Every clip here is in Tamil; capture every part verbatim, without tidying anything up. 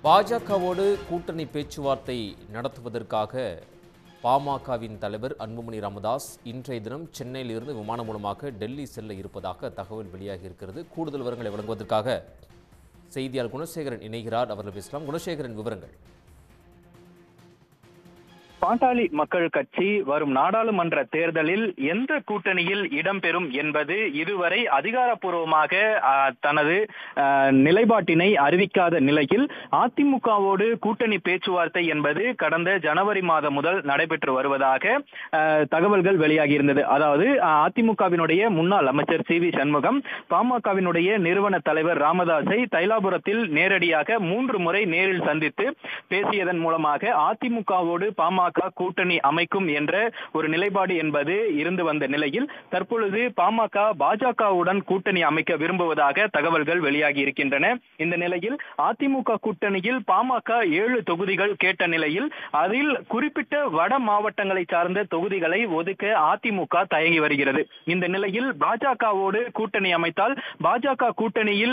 பாஜகவோடு கூட்டணி பேச்சுவார்த்தை நடத்துவதற்காக பாமகவின் தலைவர் அன்புமணி ராமதாஸ் இன்றைய தினம் சென்னையிலிருந்து விமானம் மூலமாக டெல்லி செல்ல இருப்பதாக தகவல் வெளியாகி இருக்கிறது. கூடுதல் விவரங்களை வழங்குவதற்காக செய்தியாளர் குணசேகரன் இணைகிறார். அவர்கள் பேசலாம். குணசேகரன், விவரங்கள். பாட்டாளி மக்கள் கட்சி வரும் நாடாளுமன்ற தேர்தலில் எந்த கூட்டணியில் இடம்பெறும் என்பது இதுவரை அதிகாரப்பூர்வமாக தனது நிலைப்பாட்டினை அறிவிக்காத நிலையில் அதிமுகவோடு கூட்டணி பேச்சுவார்த்தை என்பது கடந்த ஜனவரி மாதம் முதல் நடைபெற்று வருவதாக தகவல்கள் வெளியாகி இருந்தது. அதாவது அதிமுகவினுடைய முன்னாள் அமைச்சர் சி வி சண்முகம் பாமகவினுடைய நிறுவன தலைவர் ராமதாஸை தைலாபுரத்தில் நேரடியாக மூன்று முறை நேரில் சந்தித்து பேசியதன் மூலமாக அதிமுகவோடு பாமக கூட்டணி அமைக்கும் என்ற ஒரு நிலைப்பாடு என்பது இருந்து வந்த நிலையில் தற்பொழுது பாமக பாஜகவுடன் கூட்டணி அமைக்க விரும்புவதாக தகவல்கள் வெளியாகி இருக்கின்றன. இந்த நிலையில் அதிமுக கூட்டணியில் பாமக ஏழு தொகுதிகள் கேட்ட நிலையில் அதில் குறிப்பிட்ட வட மாவட்டங்களை சார்ந்த தொகுதிகளை ஒதுக்க அதிமுக தயங்கி வருகிறது. இந்த நிலையில் பாஜகவோடு கூட்டணி அமைத்தால் பாஜக கூட்டணியில்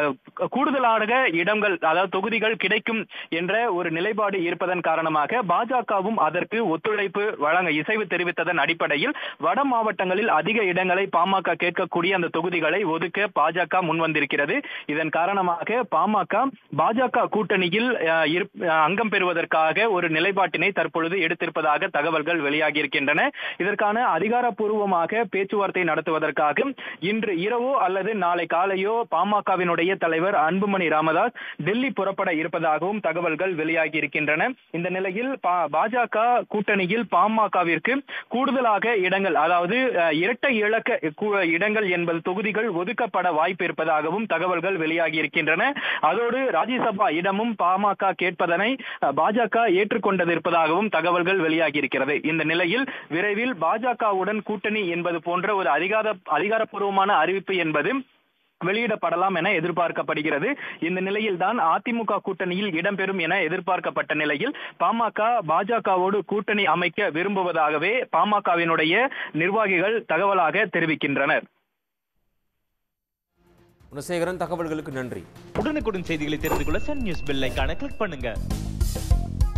கூடுதலாக இடங்கள் அதாவது தொகுதிகள் கிடைக்கும் என்ற ஒரு நிலைப்பாடு இருப்பதன் காரணமாக பாஜகவும் அதற்கு ஒத்துழைப்பு வழங்க இசைவு தெரிவித்ததன் அடிப்படையில் வட மாவட்டங்களில் அதிக இடங்களை பாமக கேட்கக்கூடிய அந்த தொகுதிகளை ஒதுக்க பாஜக முன்வந்திருக்கிறது. இதன் காரணமாக பாமக பாஜக கூட்டணியில் அங்கம் பெறுவதற்காக ஒரு நிலைப்பாட்டினை தற்பொழுது எடுத்திருப்பதாக தகவல்கள் வெளியாகி இருக்கின்றன. இதற்கான அதிகாரப்பூர்வமாக பேச்சுவார்த்தை நடத்துவதற்காக இன்று இரவோ அல்லது நாளை காலையோ பாமகவினுடைய தலைவர் அன்புமணி ராமதாஸ் டெல்லி புறப்பட இருப்பதாகவும் தகவல்கள் வெளியாகி இருக்கின்றன. இந்த நிலையில் பாஜக கூட்டணியில் பாமகவிற்கு கூடுதலாக இடங்கள் அதாவது இரட்டை இலக்க இடங்கள் என்பது தொகுதிகள் ஒதுக்கப்பட வாய்ப்பு இருப்பதாகவும் தகவல்கள் வெளியாகி இருக்கின்றன. அதோடு ராஜ்யசபா இடமும் பாமக கேட்பதனை பாஜக ஏற்றுக்கொண்டது இருப்பதாகவும் தகவல்கள் வெளியாகி இருக்கிறது. இந்த நிலையில் விரைவில் பாஜகவுடன் கூட்டணி என்பது போன்ற ஒரு அதிகார அதிகாரப்பூர்வமான அறிவிப்பு என்பது வெளியிடப்படலாம் என எதிர்பார்க்கப்படுகிறது. இந்த நிலையில் தான் அதிமுக கூட்டணியில் இடம்பெறும் என எதிர்பார்க்கப்பட்ட நிலையில் பாமக பாஜகவோடு கூட்டணி அமைக்க விரும்புவதாகவே பாமகவினுடைய நிர்வாகிகள் தகவலாக தெரிவிக்கின்றனர். குணசேகரன், தகவல்களுக்கு நன்றி. உடனுக்குடன் செய்திகளை தெரிந்து கொள்ள சன் நியூஸ் பெல் ஐகானை கிளிக் பண்ணுங்க.